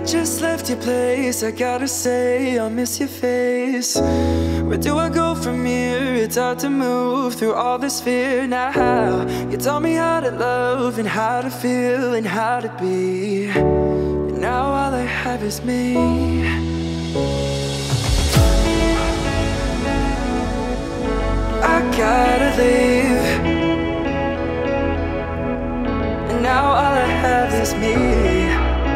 just left your place, I gotta say I miss your face. Where do I go from here? It's hard to move through all this fear. Now how you taught me how to love and how to feel and how to be, and now all I have is me. I gotta leave, and now all I have is me.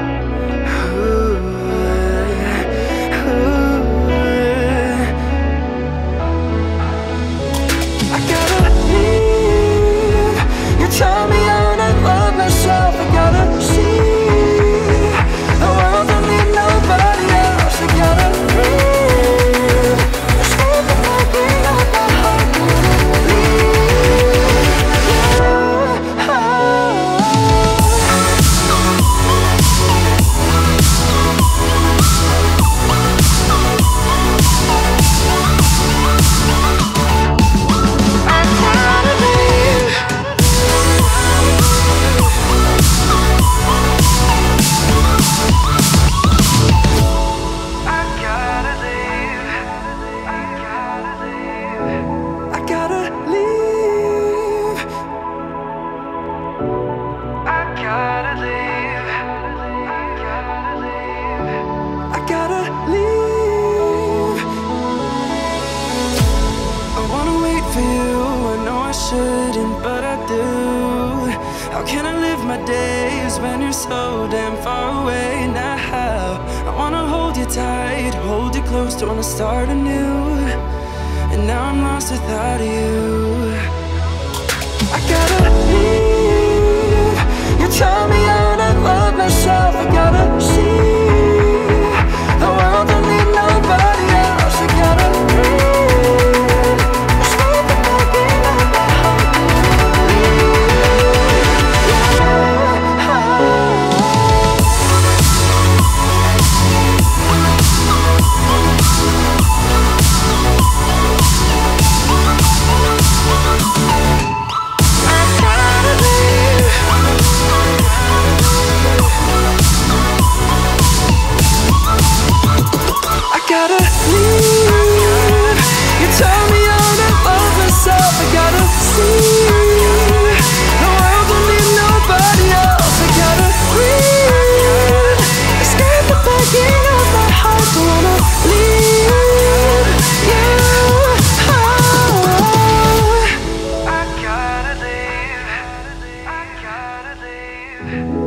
Tell me how to love myself. I gotta see the world don't need nobody else. I gotta breathe. Escape the beating of my heart. But I do. How can I live my days when you're so damn far away now? I wanna hold you tight, hold you close, don't wanna start anew. And now I'm lost without you. I gotta leave. You tell me how to love myself. I gotta see the world don't need nobody else. I gotta breathe. Escape the beating of my heart. I gotta leave.